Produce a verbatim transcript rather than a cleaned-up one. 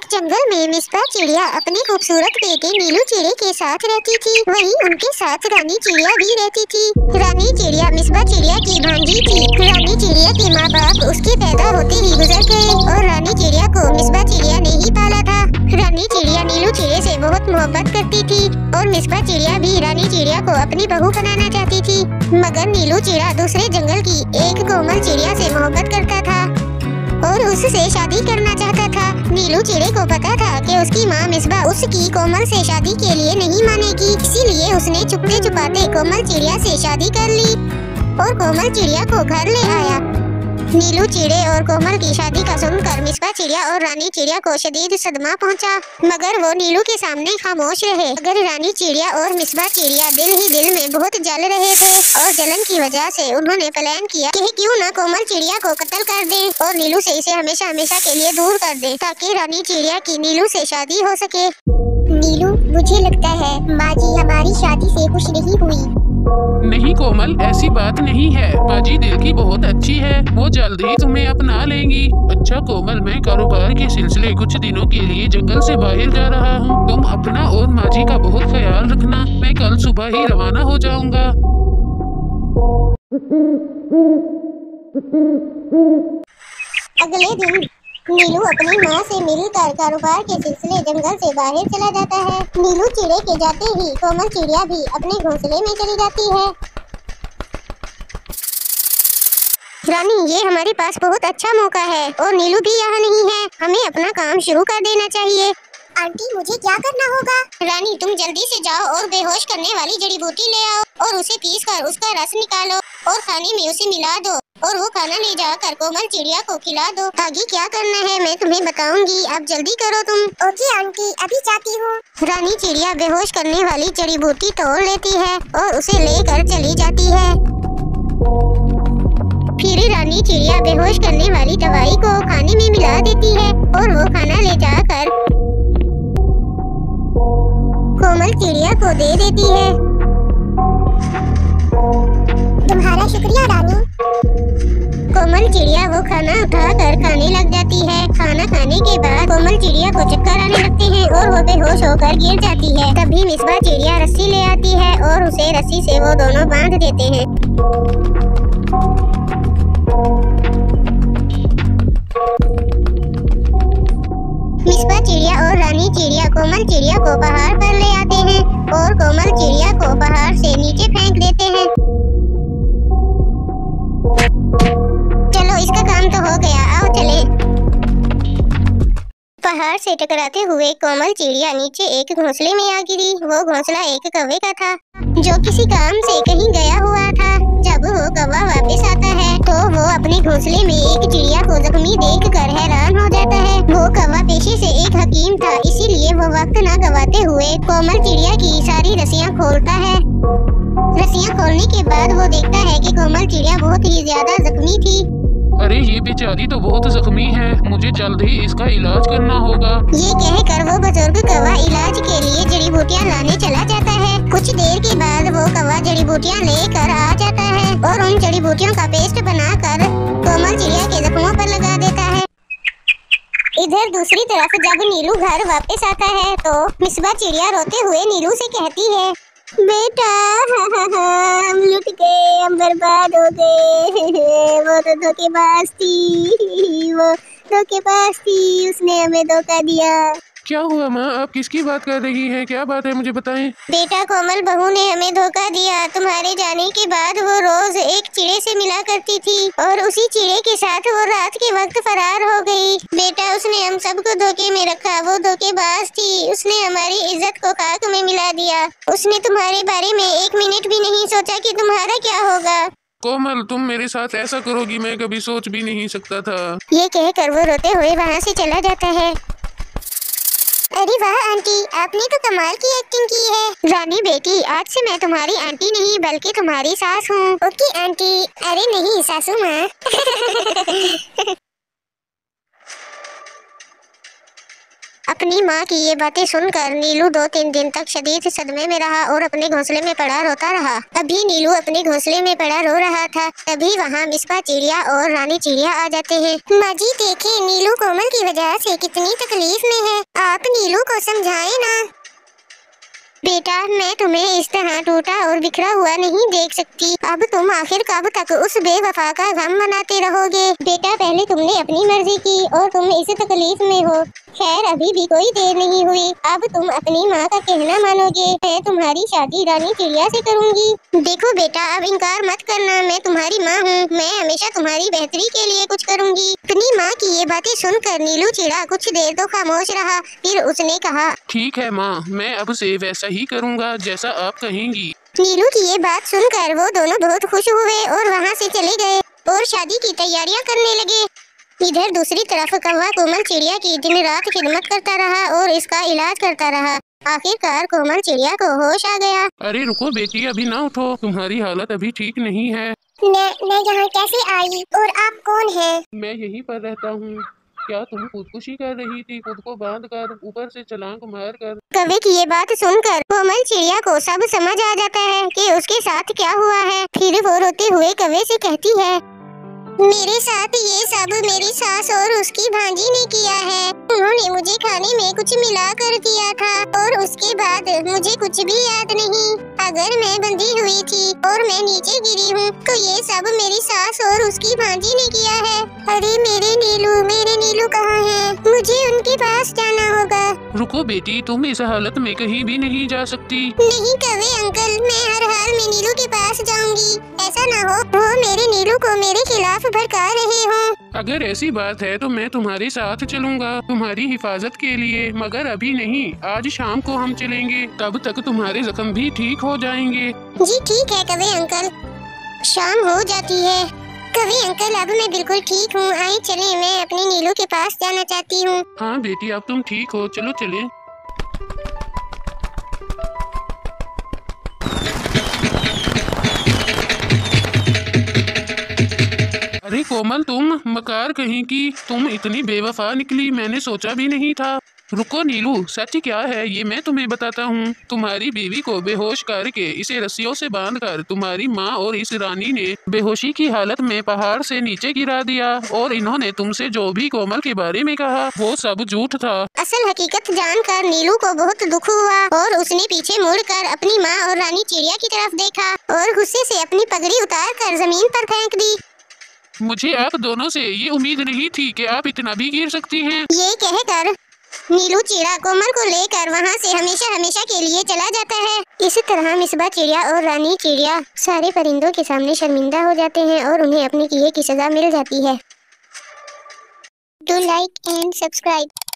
जंगल में मिस्बा चिड़िया अपने खूबसूरत बेटे नीलू चिड़े के साथ रहती थी। वहीं उनके साथ रानी चिड़िया भी रहती थी। रानी चिड़िया मिस्बा चिड़िया की भांजी थी। रानी चिड़िया के माँ बाप उसके पैदा होते ही गुजर गए और रानी चिड़िया को मिस्बा चिड़िया ने ही पाला था। रानी चिड़िया नीलू चिड़े से बहुत मोहब्बत करती थी और मिस्बा चिड़िया भी रानी चिड़िया को अपनी बहू बनाना चाहती थी। मगर नीलू चिड़ा दूसरे जंगल की एक कोमल चिड़िया से मोहब्बत करता था और उससे शादी करना चाहता था। नीलू चिड़े को पता था कि उसकी माँ मिस्बा उसकी कोमल से शादी के लिए नहीं मानेगी, इसीलिए उसने चुपके छुपाते कोमल चिड़िया से शादी कर ली और कोमल चिड़िया को घर ले आया। नीलू चिड़े और कोमल की शादी का सुनकर मिस्बा चिड़िया और रानी चिड़िया को शदीद सदमा पहुंचा, मगर वो नीलू के सामने खामोश रहे। मगर रानी चिड़िया और मिस्बा चिड़िया दिल ही दिल में बहुत जल रहे थे और जलन की वजह से उन्होंने प्लान किया कि क्यों न कोमल चिड़िया को कत्ल कर दें और नीलू से इसे हमेशा हमेशा के लिए दूर कर दें, ताकि रानी चिड़िया की नीलू से शादी हो सके। नीलू, मुझे लगता है माँ जी हमारी शादी से खुश नहीं हुई। नहीं कोमल, ऐसी बात नहीं है। बाजी दिल की बहुत अच्छी है, वो जल्द ही तुम्हें अपना लेंगी। अच्छा कोमल, मैं कारोबार के सिलसिले कुछ दिनों के लिए जंगल से बाहर जा रहा हूँ। तुम अपना और माजी का बहुत ख्याल रखना। मैं कल सुबह ही रवाना हो जाऊँगा। अगले दिन नीलू अपनी माँ से मिलकर कारोबार के सिलसिले जंगल से बाहर चला जाता है। नीलू चिड़े के जाते ही कोमल चिड़िया भी अपने घोंसले में चली जाती है। रानी, ये हमारे पास बहुत अच्छा मौका है और नीलू भी यहाँ नहीं है, हमें अपना काम शुरू कर देना चाहिए। आंटी, मुझे क्या करना होगा? रानी, तुम जल्दी से जाओ और बेहोश करने वाली जड़ी बूटी ले आओ और उसे पीस कर उसका रस निकालो और खाने में उसे मिला दो और वो खाना ले जाकर कोमल चिड़िया को खिला दो। आगे क्या करना है मैं तुम्हें बताऊंगी, आप जल्दी करो तुम। ओके आंटी, अभी जाती हूँ। रानी चिड़िया बेहोश करने वाली जड़ी बूटी तोड़ लेती है और उसे लेकर चली जाती है। फिर रानी चिड़िया बेहोश करने वाली दवाई को खाने में मिला देती है और वो खाना ले जाकर कोमल चिड़िया को दे देती है। तुम्हारा शुक्रिया रानी। कोमल चिड़िया वो खाना उठाकर खाने लग जाती है। खाना खाने के बाद कोमल चिड़िया को चक्कर आने लगते हैं और वो बेहोश होकर गिर जाती है। तभी मिस्बा चिड़िया रस्सी ले आती है और उसे रस्सी से वो दोनों बांध देते हैं। मिस्बा चिड़िया और रानी चिड़िया कोमल चिड़िया को पहाड़ पर ले आते हैं और कोमल चिड़िया को पहाड़ से नीचे फेंक देते हैं। चलो, इसका काम तो हो गया, आओ चले। पहाड़ से टकराते हुए कोमल चिड़िया नीचे एक घोंसले में आ गिरी। वो घोंसला एक कौवे का था जो किसी काम से कहीं गया हुआ था। जब वो कौवा वापस आता है तो वो अपने घोंसले में एक चिड़िया को जख्मी देखकर हैरान हो जाता है। वो कौवा पेशे से एक हकीम था, इसीलिए वो वक्त न गवाते हुए कोमल चिड़िया की सारी रस्सियाँ खोलता है। रस्सियाँ खोलने के बाद वो देखता है कि कोमल चिड़िया बहुत ही ज्यादा जख्मी थी। अरे ये बेचारी तो बहुत जख्मी है, मुझे जल्द ही इसका इलाज करना होगा। ये कहकर वो बुजुर्ग कौवा इलाज के लिए जड़ी बूटियाँ लाने चला जाता है। कुछ देर के बाद वो कौवा जड़ी बूटियाँ लेकर आ जाता है और उन जड़ी बूटियों का पेस्ट बनाकर कोमल चिड़िया के जख्मों पर लगा देता है। इधर दूसरी तरफ जब नीलू घर वापस आता है तो मिस्बा चिड़िया रोते हुए नीलू से कहती है, बेटा हम लुट गए, हम बर्बाद हो गए। वो तो धोखेबाज थी, वो धोखेबाज थी, उसने हमें धोखा दिया। क्या हुआ माँ, आप किसकी बात कर रही हैं? क्या बात है, मुझे बताएं। बेटा, कोमल बहू ने हमें धोखा दिया। तुम्हारे जाने के बाद वो रोज एक चिड़े से मिला करती थी और उसी चिड़े के साथ वो रात के वक्त फरार हो गई। बेटा, उसने हम सबको धोखे में रखा, वो धोखेबाज थी, उसने हमारी इज्जत को खाक में मिला दिया। उसने तुम्हारे बारे में एक मिनट भी नहीं सोचा कि तुम्हारा क्या होगा। कोमल, तुम मेरे साथ ऐसा करोगी मैं कभी सोच भी नहीं सकता था। ये कहकर वो रोते हुए वहाँ से चला जाता है। अरे वाह आंटी, आपने तो कमाल की एक्टिंग की है। रानी बेटी, आज से मैं तुम्हारी आंटी नहीं बल्कि तुम्हारी सास हूँ। Okay aunty. अरे नहीं सासू माँ। अपने अपनी माँ की ये बातें सुनकर नीलू दो तीन दिन तक शदीद सदमे में रहा और अपने घोंसले में पड़ा रोता रहा। अभी नीलू अपने घोंसले में पड़ा रो रहा था, तभी वहाँ मिसबा चिड़िया और रानी चिड़िया आ जाते हैं। माँ जी देखें, नीलू कोमल की वजह से कितनी तकलीफ में है, आप नीलू को समझाएं ना। बेटा, मैं तुम्हें इस तरह टूटा और बिखरा हुआ नहीं देख सकती। अब तुम आखिर कब तक उस बेवफा का गम मनाते रहोगे? बेटा, पहले तुमने अपनी मर्जी की और तुम इस तकलीफ में हो। खैर, अभी भी कोई देर नहीं हुई, अब तुम अपनी माँ का कहना मानोगे। मैं तुम्हारी शादी रानी चिड़िया से करूँगी। देखो बेटा, अब इनकार मत करना, मैं तुम्हारी माँ हूँ, मैं हमेशा तुम्हारी बेहतरी के लिए कुछ करूँगी। अपनी माँ की ये बातें सुनकर नीलू चिड़ा कुछ देर तो खामोश रहा, फिर उसने कहा, ठीक है माँ, मैं अब से वैसा ही करूँगा जैसा आप कहेंगी। नीलू की ये बात सुनकर वो दोनों बहुत खुश हुए और वहाँ से चले गए और शादी की तैयारियां करने लगे। इधर दूसरी तरफ कौवा कोमल चिड़िया की दिन रात खिदमत करता रहा और इसका इलाज करता रहा। आखिरकार कोमल चिड़िया को होश आ गया। अरे रुको बेटी, अभी ना उठो, तुम्हारी हालत अभी ठीक नहीं है। मैं मैं यहाँ कैसे आई और आप कौन हैं? मैं यहीं पर रहता हूँ। क्या तुम खुदकुशी कर रही थी, खुद को बांध कर ऊपर से छलांग मार कर? कौवे की ये बात सुनकर कोमल चिड़िया को सब समझ आ जाता है कि उसके साथ क्या हुआ है। फिर वो रोते हुए कौवे से कहती है, मेरे साथ ये सब मेरी सास और उसकी भांजी ने किया है। उन्होंने मुझे खाने में कुछ मिला कर दिया था और उसके बाद मुझे कुछ भी याद नहीं। अगर मैं बंधी हुई थी और मैं नीचे गिरी हूँ तो ये सब मेरी सास और उसकी भांजी ने किया है। अरे मेरे नीलू, मेरे नीलू कहाँ है? मुझे उनके पास जाना होगा। रुको बेटी, तुम इस हालत में कहीं भी नहीं जा सकती। नहीं कौवे अंकल, मैं हर हाल में नीलू के पास जाऊंगी। ऐसा ना हो वो मेरे नीलू को मेरे खिलाफ भड़का रहे हो। अगर ऐसी बात है तो मैं तुम्हारे साथ चलूंगा तुम्हारी हिफाजत के लिए, मगर अभी नहीं, आज शाम को हम चलेंगे, तब तक तुम्हारे जख्म भी ठीक हो जाएंगे। जी ठीक है कौवे अंकल। शाम हो जाती है। कौवे अंकल, अब मैं बिल्कुल ठीक हूँ, आइए चलें, मैं अपने नीलू के पास जाना चाहती हूँ। हाँ बेटी, अब तुम ठीक हो, चलो चले। अरे कोमल, तुम मकार कहीं की, तुम इतनी बेवफा निकली, मैंने सोचा भी नहीं था। रुको नीलू, सच क्या है ये मैं तुम्हें बताता हूँ। तुम्हारी बीवी को बेहोश करके इसे रस्सियों से बांधकर तुम्हारी माँ और इस रानी ने बेहोशी की हालत में पहाड़ से नीचे गिरा दिया और इन्होंने तुमसे जो भी कोमल के बारे में कहा वो सब झूठ था। असल हकीकत जानकर नीलू को बहुत दुख हुआ और उसने पीछे मुड़कर अपनी माँ और रानी चिड़िया की तरफ देखा और गुस्से से अपनी पगड़ी उतार कर जमीन पर फेंक दी। मुझे आप दोनों से ये उम्मीद नहीं थी कि आप इतना भी गिर सकती हैं। ये कहकर नीलू चिड़ा कोमल को लेकर वहाँ से हमेशा हमेशा के लिए चला जाता है। इस तरह मिसबा चिड़िया और रानी चिड़िया सारे परिंदों के सामने शर्मिंदा हो जाते हैं और उन्हें अपने किए की सजा मिल जाती है। Do like and subscribe.